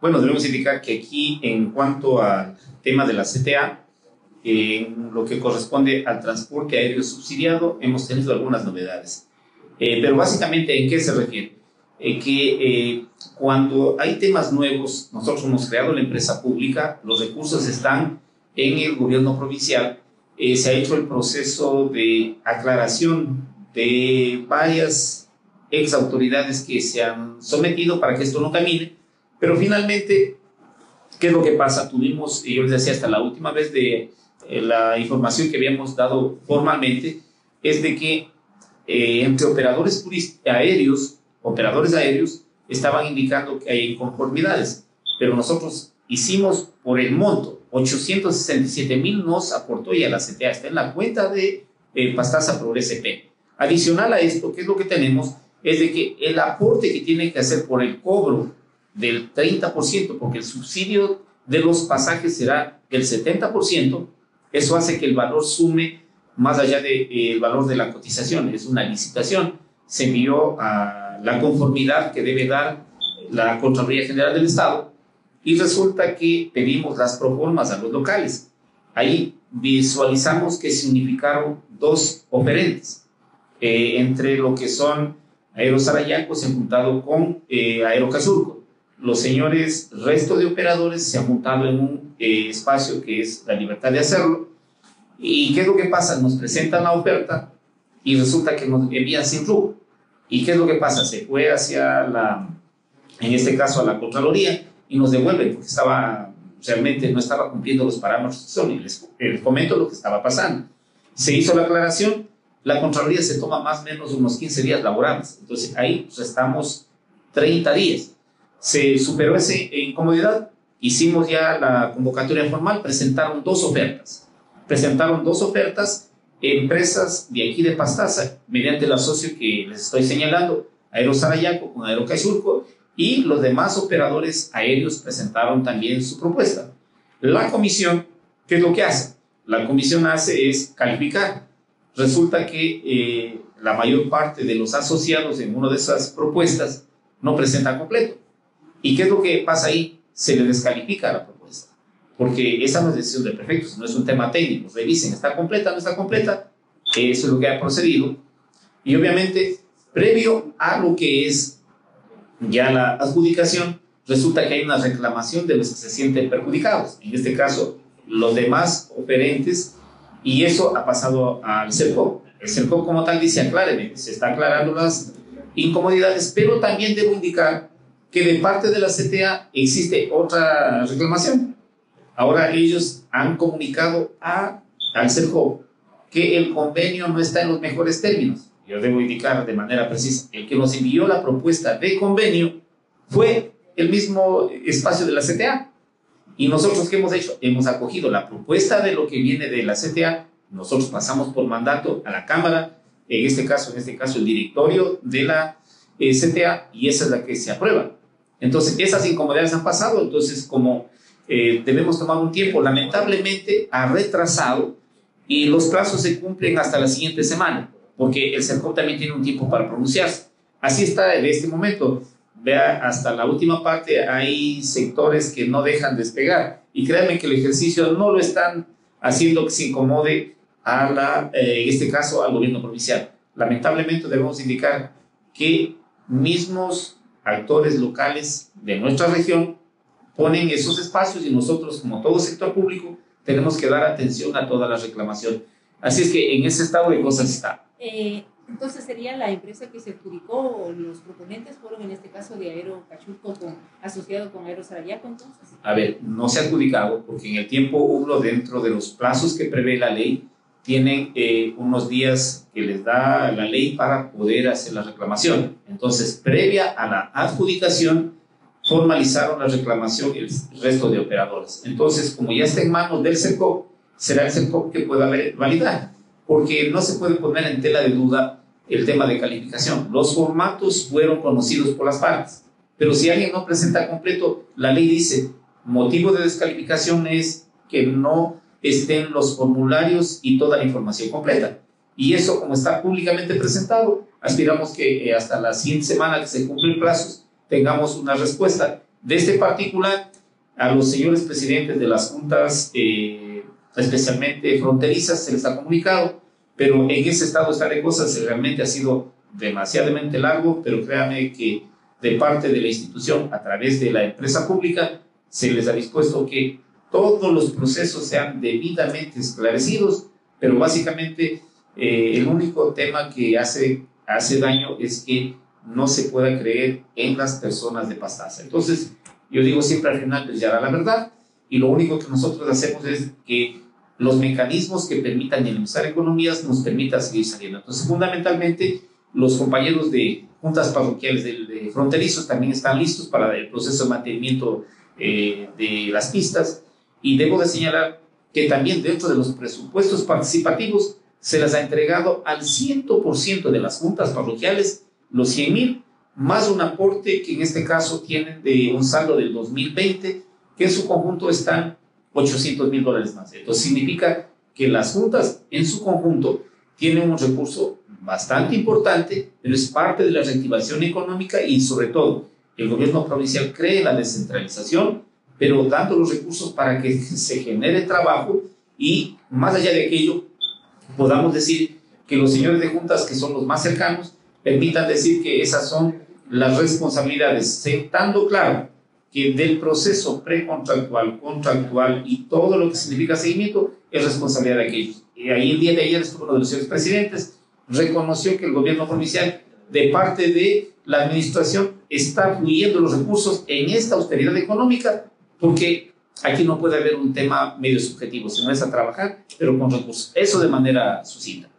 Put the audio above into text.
Bueno, debemos indicar que aquí, en cuanto al tema de la CTA, en lo que corresponde al transporte aéreo subsidiado, hemos tenido algunas novedades. Pero básicamente, ¿en qué se refiere? Cuando hay temas nuevos, nosotros hemos creado la empresa pública, los recursos están en el gobierno provincial, se ha hecho el proceso de aclaración de varias ex autoridades que se han sometido para que esto no camine, pero finalmente, ¿qué es lo que pasa? Tuvimos, yo les decía hasta la última vez de la información que habíamos dado formalmente, es de que entre operadores aéreos estaban indicando que hay inconformidades, pero nosotros hicimos por el monto, 867,000 nos aportó ya la CTA, está en la cuenta de Pastaza Progreso SP. Adicional a esto, ¿qué es lo que tenemos? Es de que el aporte que tiene que hacer por el cobro del 30%, porque el subsidio de los pasajes será del 70%, eso hace que el valor sume más allá del valor de la cotización. Es una licitación, se envió a la conformidad que debe dar la Contraloría General del Estado y resulta que pedimos las proformas a los locales. Ahí visualizamos que se unificaron dos oferentes, entre lo que son Aerosarayaco se han juntado con Aerocazurco. Los señores, resto de operadores, se han juntado en un espacio que es la libertad de hacerlo. ¿Y qué es lo que pasa? Nos presentan la oferta y resulta que nos envían sin RUC. ¿Y qué es lo que pasa? Se fue hacia en este caso, a la Contraloría y nos devuelven porque realmente no estaba cumpliendo los parámetros que son. Y les comento lo que estaba pasando. Se hizo la aclaración, la Contraloría se toma más o menos unos 15 días laborables. Entonces ahí estamos 30 días. Se superó esa incomodidad, hicimos ya la convocatoria formal, presentaron dos ofertas, empresas de aquí de Pastaza, mediante el asocio que les estoy señalando, Aerosarayaco con Aerocazurco, y los demás operadores aéreos presentaron también su propuesta. La comisión, ¿qué es lo que hace? La comisión es calificar. Resulta que la mayor parte de los asociados en una de esas propuestas no presenta completo. ¿Y qué es lo que pasa ahí? Se le descalifica la propuesta, porque esa no es decisión del prefecto, no es un tema técnico. Revisen, ¿está completa o no está completa? Eso es lo que ha procedido. Y obviamente, previo a lo que es ya la adjudicación, resulta que hay una reclamación de los que se sienten perjudicados, en este caso, los demás oferentes, y eso ha pasado al CERCOP. El CERCOP como tal dice, acláreme, se está aclarando las incomodidades, pero también debo indicar que de parte de la CTA existe otra reclamación. Ahora ellos han comunicado al CERCOP que el convenio no está en los mejores términos. Yo debo indicar de manera precisa, el que nos envió la propuesta de convenio fue el mismo espacio de la CTA. Y nosotros, ¿qué hemos hecho? Hemos acogido la propuesta de lo que viene de la CTA, nosotros pasamos por mandato a la Cámara, en este caso el directorio de la CTA, y esa es la que se aprueba. Entonces, esas incomodidades han pasado, entonces como debemos tomar un tiempo, lamentablemente ha retrasado y los plazos se cumplen hasta la siguiente semana, porque el CERCOP también tiene un tiempo para pronunciarse. Así está en este momento. Vea, hasta la última parte hay sectores que no dejan despegar, y créanme que el ejercicio no lo están haciendo que se incomode en este caso al gobierno provincial. Lamentablemente debemos indicar que mismos actores locales de nuestra región ponen esos espacios y nosotros, como todo sector público, tenemos que dar atención a toda la reclamación. Así es que en ese estado de cosas está. Entonces sería la empresa que se adjudicó, los proponentes fueron en este caso de Aerocazurco asociado con Aerosarayaco, entonces. A ver, no se ha adjudicado porque en el tiempo hubo, dentro de los plazos que prevé la ley, tienen unos días que les da la ley para poder hacer la reclamación. Entonces, previa a la adjudicación, formalizaron la reclamación el resto de operadores. Entonces, como ya está en manos del CERCOP, será el CERCOP que pueda validar, porque no se puede poner en tela de duda el tema de calificación. Los formatos fueron conocidos por las partes, pero si alguien no presenta completo, la ley dice, motivo de descalificación es que no estén los formularios y toda la información completa. Y eso, como está públicamente presentado, aspiramos que hasta la siguiente semana que se cumplen plazos, tengamos una respuesta De este particular, a los señores presidentes de las juntas, especialmente fronterizas, se les ha comunicado, pero en ese estado está de cosas realmente ha sido demasiadamente largo, pero créanme que de parte de la institución, a través de la empresa pública, se les ha dispuesto que todos los procesos sean debidamente esclarecidos, pero básicamente el único tema que hace daño es que no se pueda creer en las personas de Pastaza. Entonces, yo digo siempre al final brillará la verdad, y lo único que nosotros hacemos es que los mecanismos que permitan dinamizar economías nos permitan seguir saliendo. Entonces, fundamentalmente, los compañeros de juntas parroquiales de fronterizos también están listos para el proceso de mantenimiento de las pistas, y debo de señalar que también dentro de los presupuestos participativos se les ha entregado al 100% de las juntas parroquiales los 100,000, más un aporte que en este caso tienen de un saldo del 2020, que en su conjunto están $800,000 más. Entonces significa que las juntas en su conjunto tienen un recurso bastante importante, pero es parte de la reactivación económica, y sobre todo el gobierno provincial cree en la descentralización, pero dando los recursos para que se genere trabajo, y más allá de aquello podamos decir que los señores de juntas, que son los más cercanos, permitan decir que esas son las responsabilidades, sentando claro que del proceso precontractual, contractual y todo lo que significa seguimiento es responsabilidad de aquellos. Y ahí el día de ayer estuvo uno de los señores presidentes, reconoció que el gobierno provincial, de parte de la administración, está fluyendo los recursos en esta austeridad económica, porque aquí no puede haber un tema medio subjetivo, sino es a trabajar, pero con recursos. Eso de manera sucinta.